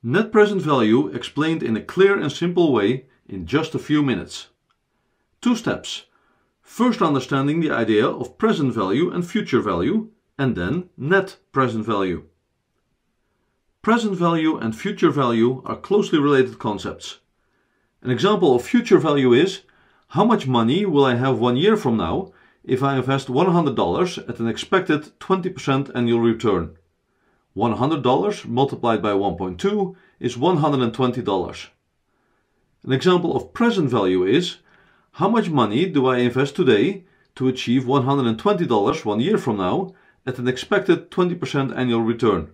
Net present value explained in a clear and simple way in just a few minutes. 2 steps. First, understanding the idea of present value and future value, and then net present value. Present value and future value are closely related concepts. An example of future value is: how much money will I have 1 year from now if I invest $100 at an expected 20% annual return? $100 multiplied by 1.2 is $120. An example of present value is: how much money do I invest today to achieve $120 1 year from now at an expected 20% annual return?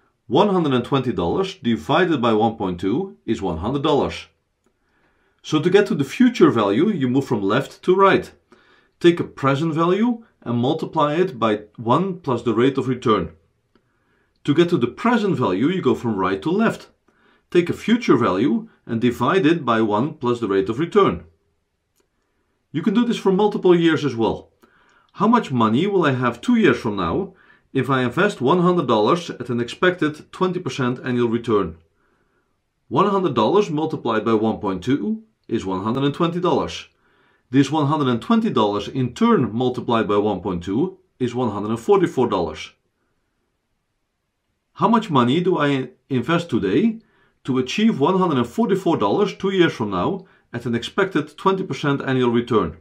$120 divided by 1.2 is $100. So to get to the future value, you move from left to right. Take a present value and multiply it by 1 plus the rate of return. To get to the present value, you go from right to left. Take a future value and divide it by 1 plus the rate of return. You can do this for multiple years as well. How much money will I have 2 years from now if I invest $100 at an expected 20% annual return? $100 multiplied by 1.2 is $120. This $120 in turn multiplied by 1.2 is $144. How much money do I invest today to achieve $144 2 years from now at an expected 20% annual return?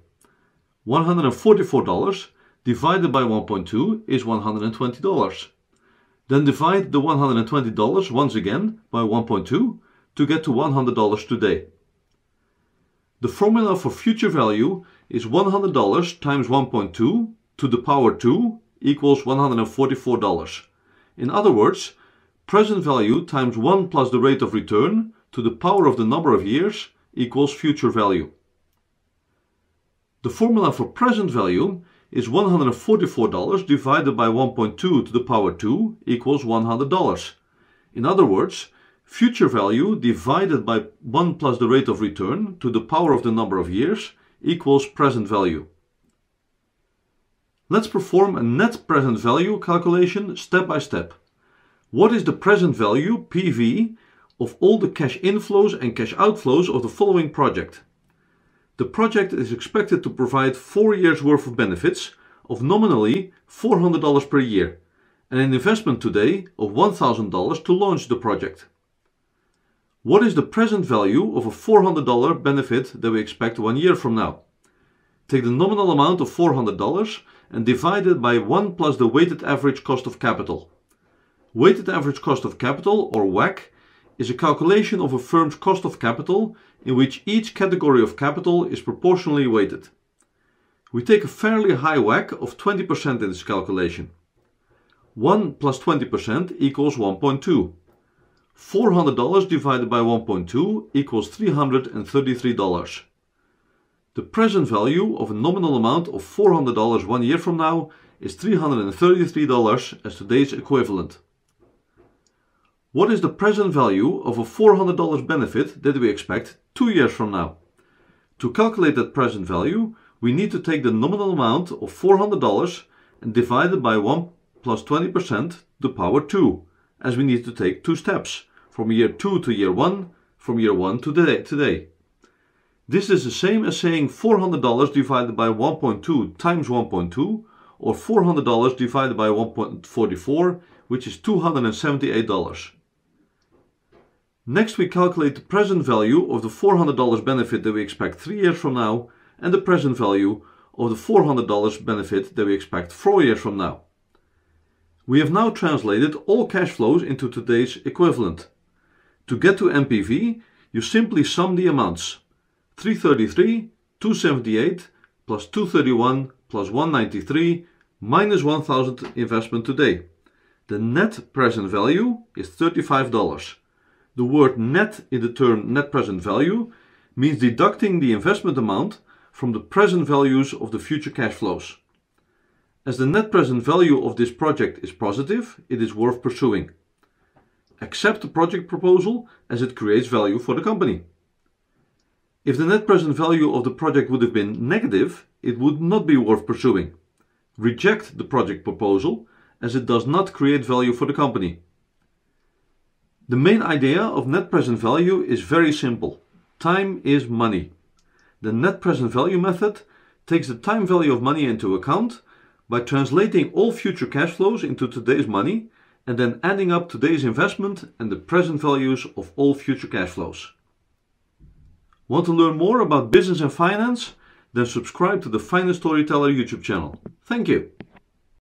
$144 divided by 1.2 is $120. Then divide the $120 once again by 1.2 to get to $100 today. The formula for future value is $100 times 1.2 to the power 2 equals $144. In other words, present value times 1 plus the rate of return to the power of the number of years equals future value. The formula for present value is $144 divided by 1.2 to the power 2 equals $100. In other words, future value divided by 1 plus the rate of return to the power of the number of years equals present value. Let's perform a net present value calculation step by step. What is the present value, PV, of all the cash inflows and cash outflows of the following project? The project is expected to provide 4 years worth of benefits of nominally $400 per year and an investment today of $1,000 to launch the project. What is the present value of a $400 benefit that we expect 1 year from now? Take the nominal amount of $400 and divide it by 1 plus the weighted average cost of capital. Weighted average cost of capital, or WACC, is a calculation of a firm's cost of capital in which each category of capital is proportionally weighted. We take a fairly high WACC of 20% in this calculation. 1 plus 20% equals 1.2. $400 divided by 1.2 equals $333. The present value of a nominal amount of $400 1 year from now is $333 as today's equivalent. What is the present value of a $400 benefit that we expect 2 years from now? To calculate that present value, we need to take the nominal amount of $400 and divide it by 1 plus 20% to the power 2, as we need to take 2 steps, from year 2 to year 1, from year 1 to today. This is the same as saying $400 divided by 1.2 times 1.2, or $400 divided by 1.44, which is $278. Next, we calculate the present value of the $400 benefit that we expect 3 years from now and the present value of the $400 benefit that we expect 4 years from now. We have now translated all cash flows into today's equivalent. To get to NPV, you simply sum the amounts. 333, 278, plus 231, plus 193, minus 1,000 investment today. The net present value is $35. The word net in the term net present value means deducting the investment amount from the present values of the future cash flows. As the net present value of this project is positive, it is worth pursuing. Accept the project proposal as it creates value for the company. If the net present value of the project would have been negative, it would not be worth pursuing. Reject the project proposal as it does not create value for the company. The main idea of net present value is very simple. Time is money. The net present value method takes the time value of money into account by translating all future cash flows into today's money and then adding up today's investment and the present values of all future cash flows. Want to learn more about business and finance? Then subscribe to the Finance Storyteller YouTube channel. Thank you.